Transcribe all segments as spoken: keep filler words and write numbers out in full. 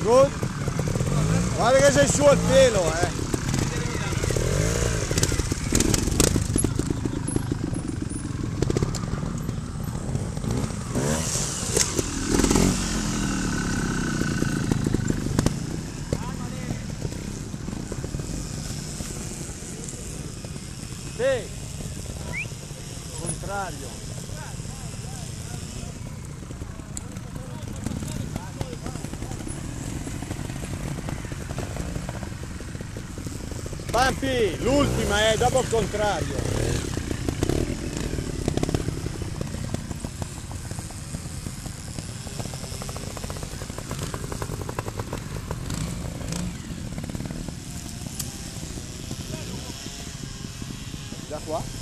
Good. Guarda che sei su al pelo, eh. Sì. Contrario. Pampi, l'ultima è dopo il contrario. Da qua?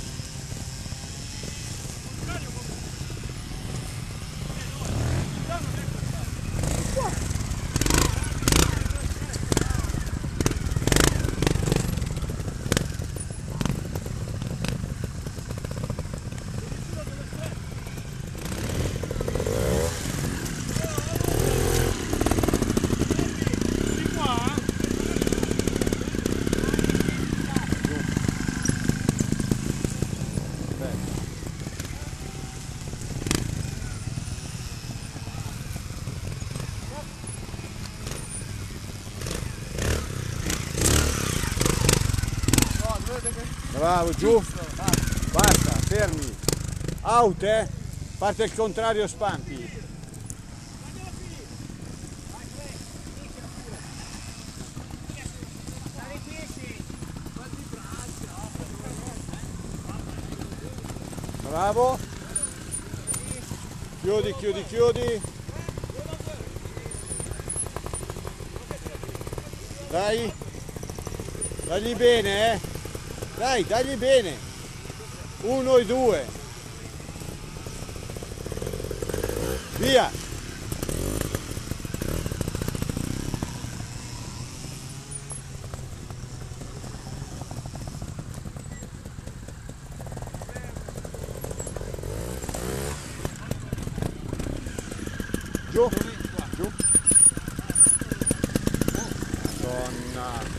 Bravo, giù, basta, fermi, out, eh, parte il contrario, spampi. Bravo, chiudi, chiudi, chiudi, dai, dagli bene, eh. Dai, dagli bene. Uno e due. Via. Giù. Giù. Madonna.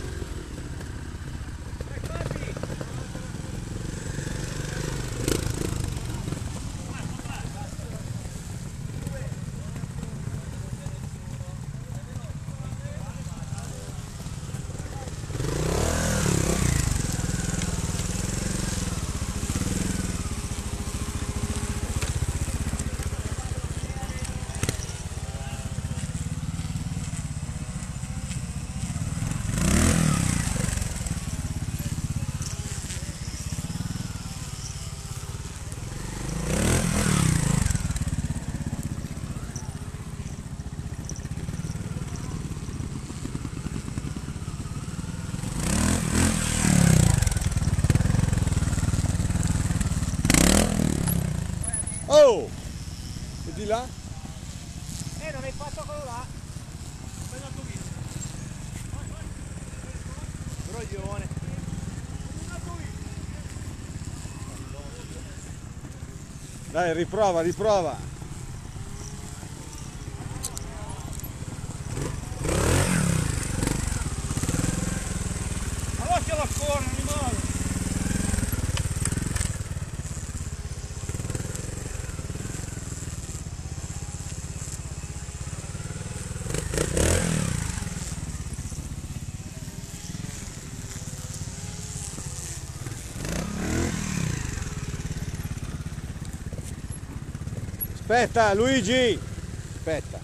Oh! E di là? Eh, non hai fatto quello là. Sei andato via. Broglione. Dai, riprova, riprova. Ma lascia la corna, animale. Aspetta, Luigi! Aspetta.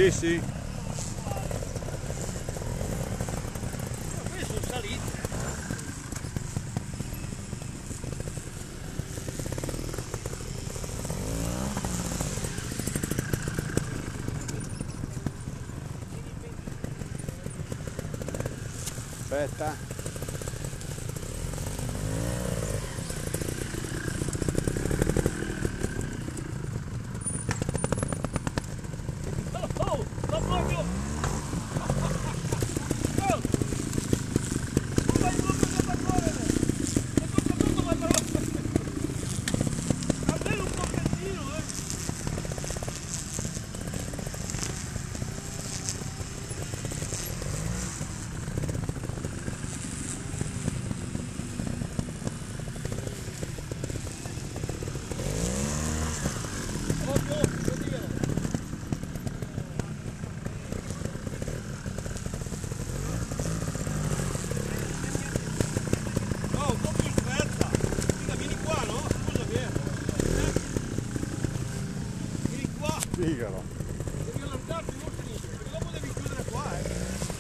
Sì, sì. Qui sono salite. Aspetta. Oh, sta proprio! Oh! Tu vai proprio da correre! E tutto tutto va troppo! Almeno un pochettino, eh! Proprio, lo dico! No, un po' più in fretta! Scusa, vieni qua, no? Scusa, vieni! Eh? Vieni qua! Figaro. Devi allargarti molto lì, perché dopo devi chiudere qua, eh!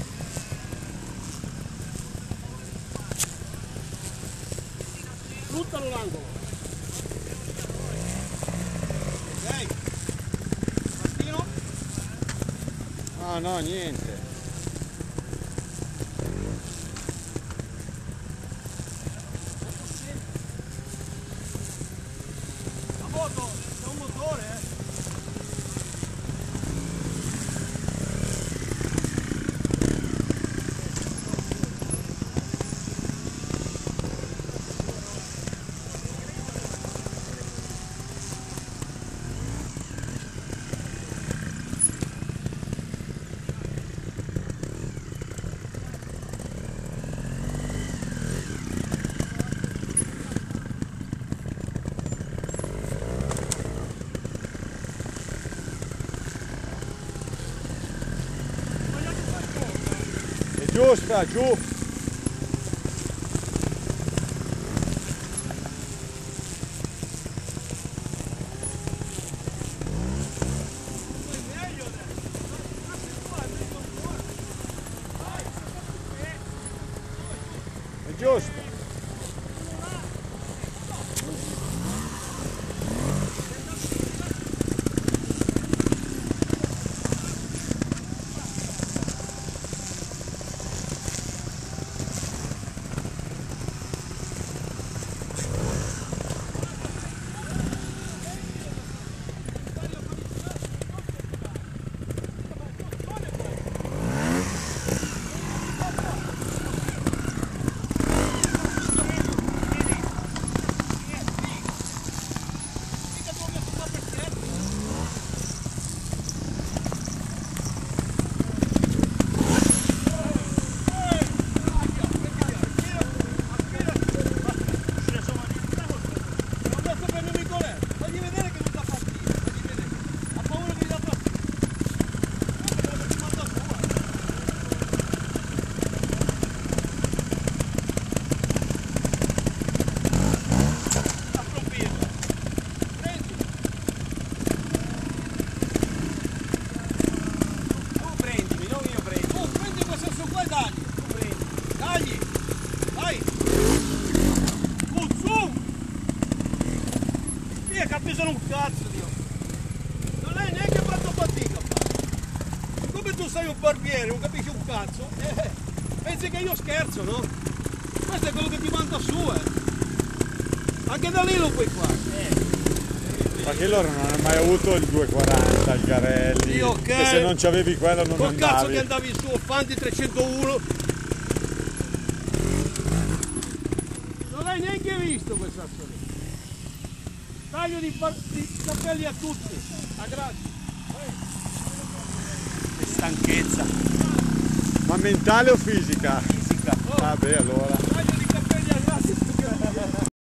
Sfruttalo l'angolo! Ok? Mastino? No, no, niente. La moto, c'è un motore, eh! È giusta, giù. È giusto. Pesano un cazzo, Dio! Non hai neanche fatto fatica a fare! Come tu sei un barbiere, non capisci un cazzo? Eh, pensi che io scherzo, no? Questo è quello che ti manda su, eh! Anche da lì lo puoi fare! Eh. Ma che loro non hanno mai avuto il duecentoquaranta, il Garelli, Io che... che se non c'avevi quello non Col andavi. cazzo che andavi su, Fanti trecentouno! Non l'hai neanche visto questa storia! Taglio di, di capelli a tutti, a grazie. Che stanchezza. Ma mentale o fisica? Fisica. Ah beh, allora.